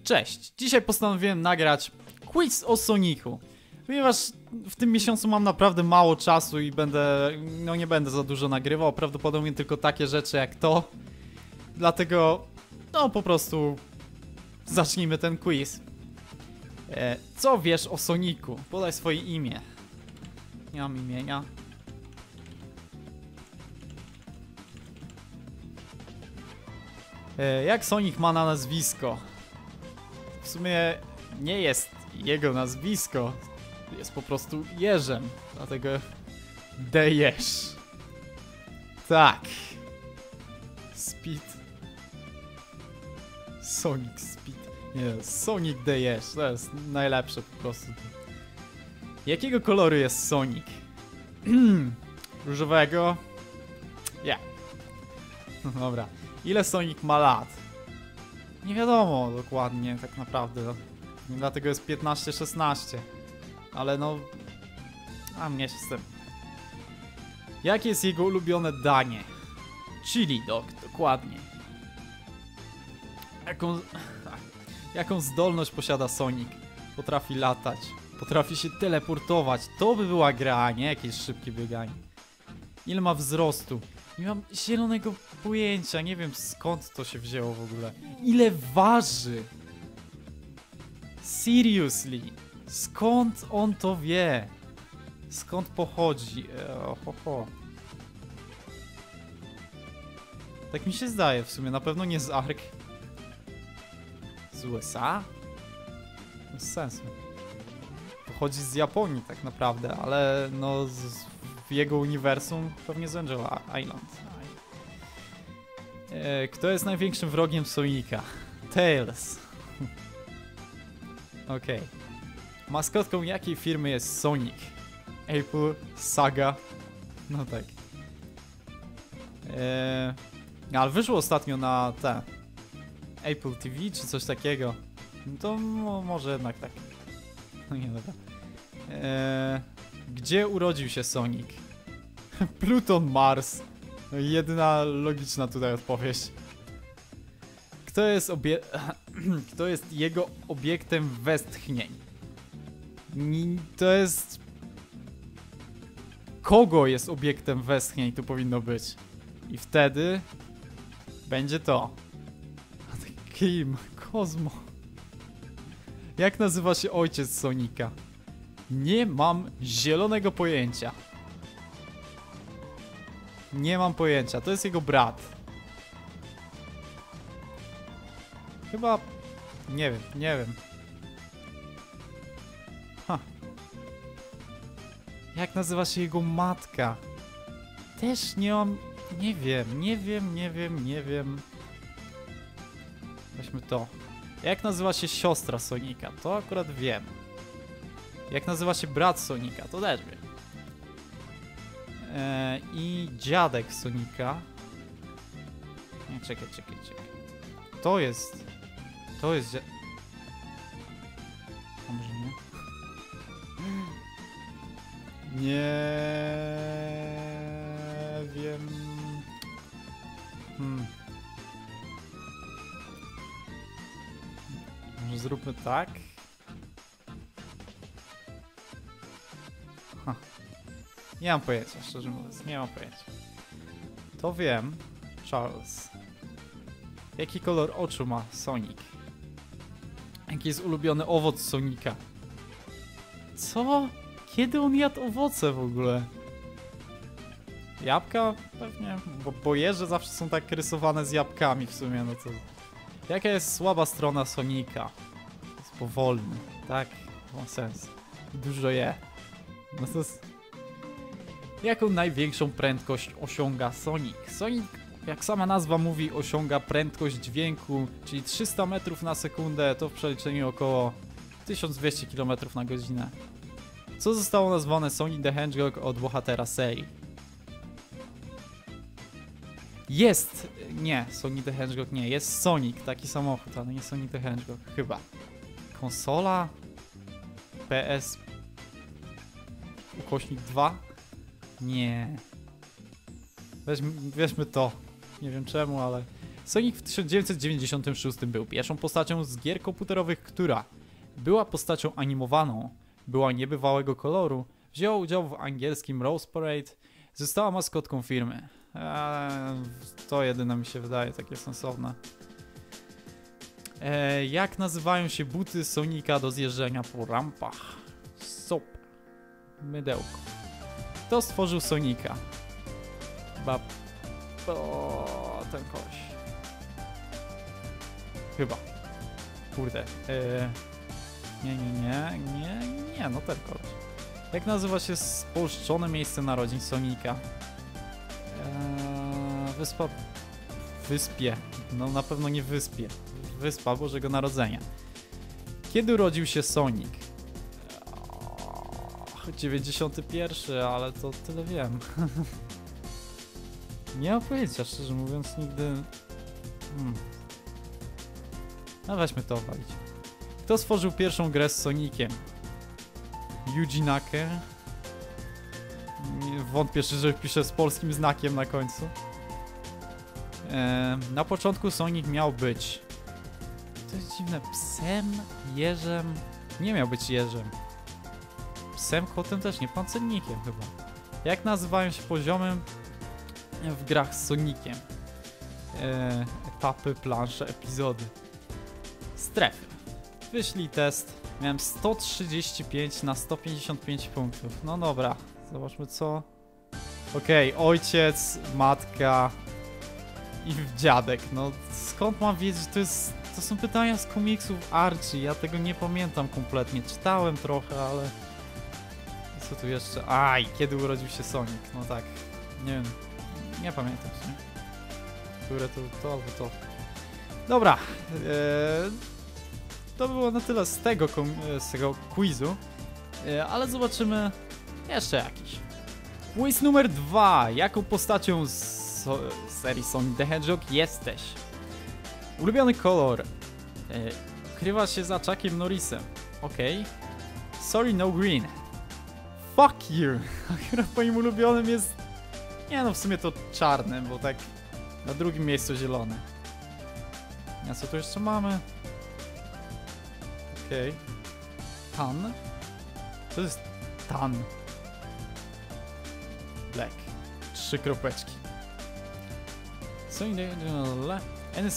Cześć! Dzisiaj postanowiłem nagrać quiz o Sonicu. Ponieważ w tym miesiącu mam naprawdę mało czasu i nie będę za dużo nagrywał, prawdopodobnie tylko takie rzeczy jak to. Dlatego, po prostu zacznijmy ten quiz. Co wiesz o Sonicu? Podaj swoje imię. Nie mam imienia. Jak Sonic ma na nazwisko? W sumie nie jest jego nazwisko, jest po prostu Jerzem, dlatego The Jerz. Tak. Speed. Sonic Speed. Nie, Sonic The Jerz, to jest najlepsze po prostu. Jakiego koloru jest Sonic? Różowego? Yeah. Dobra. Ile Sonic ma lat? Nie wiadomo dokładnie tak naprawdę. Dlatego jest 15-16. Ale a mnie się z tym. Jakie jest jego ulubione danie? Chili dog, dokładnie. Jaką zdolność posiada Sonic? Potrafi latać. Potrafi się teleportować. To by była gra, a nie jakieś szybkie bieganie. Ile ma wzrostu? Nie mam zielonego pojęcia, nie wiem skąd to się wzięło w ogóle. Ile waży? Seriously? Skąd on to wie? Skąd pochodzi? Tak mi się zdaje w sumie, na pewno nie z Ark. Z USA? Bez sensu. Pochodzi z Japonii tak naprawdę, ale w jego uniwersum pewnie z Angel Island. Kto jest największym wrogiem Sonika? Tails. Okej. Maskotką jakiej firmy jest Sonic? Apple, Saga. No tak. Ale wyszło ostatnio na Apple TV czy coś takiego. To może jednak tak. No nie, dobra. Gdzie urodził się Sonic? Pluton, Mars. No jedyna logiczna tutaj odpowiedź. Kto jest jego obiektem westchnień? To jest... Kogo jest obiektem westchnień tu powinno być? I wtedy... będzie to. Kim? Kozmo. Jak nazywa się ojciec Sonika? Nie mam zielonego pojęcia. Nie mam pojęcia. To jest jego brat. Chyba... Nie wiem. Jak nazywa się jego matka? Też nie mam... Nie wiem. Weźmy to. Jak nazywa się siostra Sonika? To akurat wiem. Jak nazywa się brat Sonika? To też wiem. I dziadek Sonika. Nie, czekaj. To jest a może nie? Nie wiem. Może zróbmy tak? Nie mam pojęcia, szczerze mówiąc, nie mam pojęcia. To wiem. Charles. Jaki kolor oczu ma Sonic? Jaki jest ulubiony owoc Sonika? Co? Kiedy on jadł owoce w ogóle? Jabłka? Pewnie, bo jeże zawsze są tak rysowane z jabłkami w sumie, no to... Jaka jest słaba strona Sonika? Jest powolny, tak? Ma sens. Dużo je. No to jest... Jaką największą prędkość osiąga Sonic? Sonic, jak sama nazwa mówi, osiąga prędkość dźwięku, czyli 300 metrów na sekundę, to w przeliczeniu około 1200 km na godzinę. Co zostało nazwane Sonic the Hedgehog od bohatera serii? Nie, Sonic the Hedgehog nie, jest Sonic, taki samochód, ale nie Sonic the Hedgehog, chyba. Konsola? PS... Ukośnik 2? Nie. Weźmy to. Nie wiem czemu, ale... Sonic w 1996 był pierwszą postacią z gier komputerowych, która była postacią animowaną, była niebywałego koloru, wzięła udział w angielskim Rose Parade, została maskotką firmy. To jedyne mi się wydaje takie sensowne. Jak nazywają się buty Sonika do zjeżdżenia po rampach? Sop. Mydełko. Kto stworzył Sonika? Chyba... O, ten koleś. Chyba. Kurde. Nie, no ten koleś. Jak nazywa się spolszczone miejsce narodzin Sonika? Wyspa... Wyspie. No na pewno nie wyspie. Wyspa Bożego Narodzenia. Kiedy urodził się Sonic? 91, ale to tyle wiem. Nie mam pojęcia, szczerze mówiąc, nigdy... No weźmy to walić. Kto stworzył pierwszą grę z Soniciem? Yuji Naka? Wątpię, że pisze z polskim znakiem na końcu. Na początku Sonic miał być... To jest dziwne. Psem, jeżem... Nie miał być jeżem. Psem, kotem też nie, pancernikiem chyba. Jak nazywają się poziomem w grach z Soniciem? Etapy, plansze, epizody. Strefy. Wyślij test. Miałem 135 na 155 punktów. No dobra, zobaczmy co. Okej, ojciec, matka i dziadek. No skąd mam wiedzieć, to są pytania z komiksów Archie. Ja tego nie pamiętam kompletnie. Czytałem trochę, ale... Co tu jeszcze? Aj, kiedy urodził się Sonic? No tak, nie wiem, nie pamiętam w sumie. Które to albo to. Dobra, to było na tyle z tego quizu, ale zobaczymy jeszcze jakiś. Quiz numer 2. Jaką postacią z serii Sonic the Hedgehog jesteś? Ulubiony kolor. Ukrywa się za Chuckiem Norrisem. Okej. Sorry, no green. Fuck you! Akurat moim ulubionym jest... Nie no, w sumie to czarny, bo tak na drugim miejscu zielony. A co tu jeszcze mamy? Okej. Tan? Co jest tan? Black. 3 kropeczki. Co innego? Any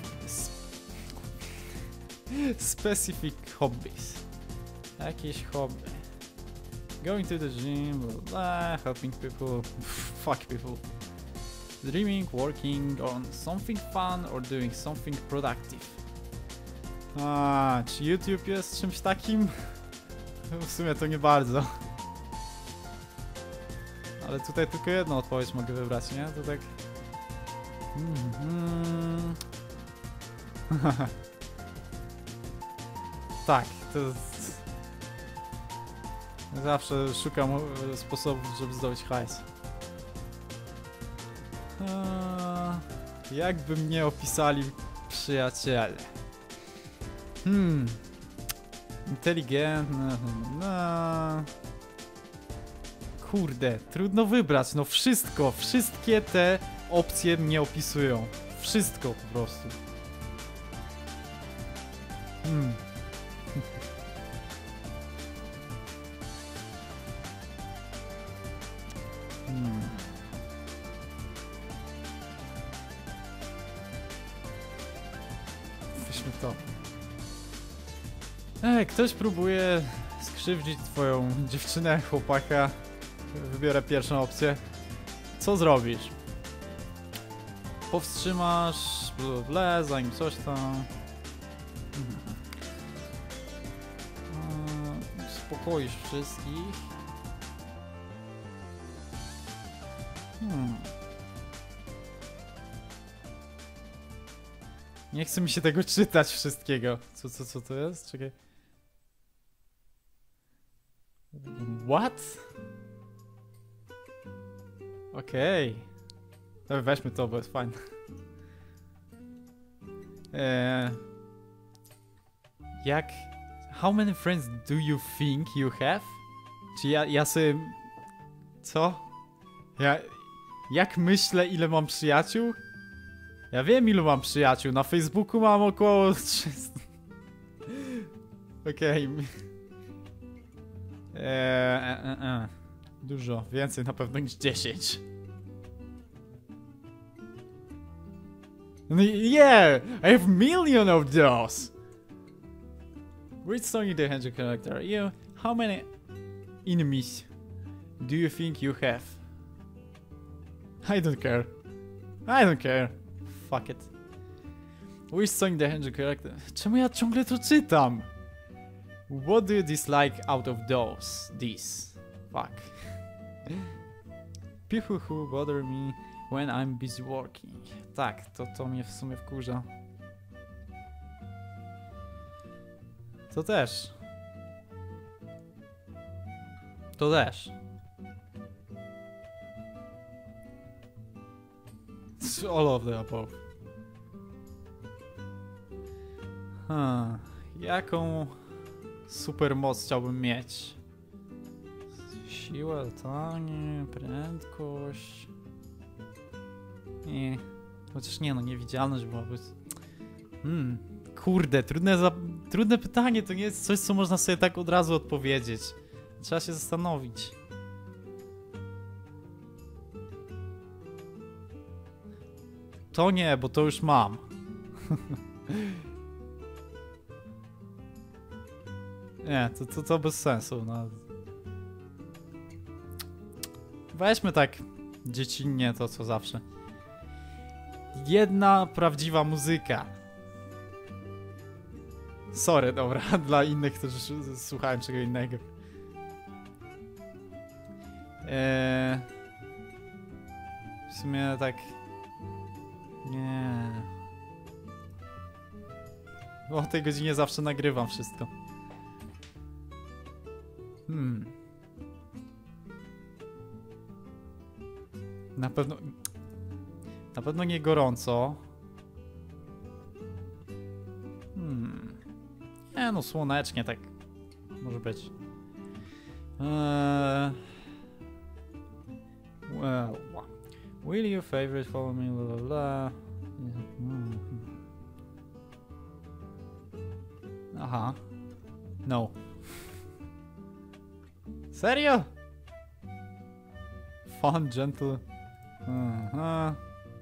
specific hobbies. Jakieś hobby. Going to the gym, blah, blah, helping people, fuck people. Dreaming, working on something fun or doing something productive. Czy YouTube jest czymś takim? W sumie to nie bardzo. Ale tutaj tylko jedną odpowiedź mogę wybrać, nie? To tak... Tak, to... Zawsze szukam sposobów, żeby zdobyć hajs. Jakby mnie opisali przyjaciele? Inteligentny... Kurde, trudno wybrać. No wszystkie te opcje mnie opisują. Wszystko po prostu. Weźmy to. Ktoś próbuje skrzywdzić twoją dziewczynę, chłopaka. Wybiorę pierwszą opcję. Co zrobisz? Powstrzymasz bla, zanim coś tam. Uspokoisz wszystkich. Nie chce mi się tego czytać wszystkiego. Co to jest? Czekaj. What? Okej. Okay. Weźmy to, bo jest fajne. Jak... How many friends do you think you have? Czy ja sobie... Co? Jak myślę, ile mam przyjaciół? Ja wiem, ilu mam przyjaciół. Na Facebooku mam około 300. Okej. Dużo. Więcej na pewno niż 10. Yeah! I have million of those! Which Sonic the Hedgehog character are you? How many enemies do you think you have? I don't care. I don't care. Fuck it. Which Sonic the Hedgehog character? Czemu ja ciągle to czytam? What do you dislike out of those? These. Fuck. People who bother me when I'm busy working. Tak, to mnie w sumie wkurza. To też. To też. All of the above. Jaką supermoc chciałbym mieć? Siła, latanie, prędkość. Nie. Chociaż nie, no niewidzialność byłaby. Kurde, trudne pytanie, to nie jest coś, co można sobie tak od razu odpowiedzieć. Trzeba się zastanowić. To nie, bo to już mam. Nie, to bez sensu. No. Weźmy tak dziecinnie to, co zawsze. Jedna prawdziwa muzyka. Sorry, dobra, dla innych, którzy słuchałem czego innego. W sumie tak... Nie. Bo o tej godzinie zawsze nagrywam wszystko. Na pewno nie gorąco. Nie no, słonecznie tak może być. Well, will your favorite follow me, la la la. Aha. No. Serio? Fun, gentle. Aha.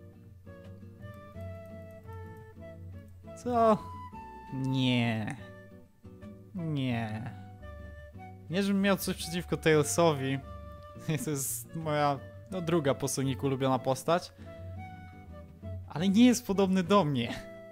Co? Nie. Nie. Nie, żebym miał coś przeciwko Tailsowi. To jest moja druga po Sonicu ulubiona postać. Ale nie jest podobny do mnie.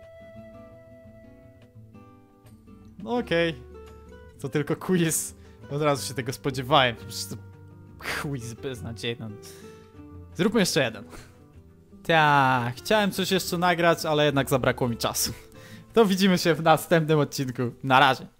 No okej. To tylko quiz. Od razu się tego spodziewałem. Przecież to quiz beznadziejny. Zróbmy jeszcze jeden. Tak, chciałem coś jeszcze nagrać, ale jednak zabrakło mi czasu. To widzimy się w następnym odcinku. Na razie.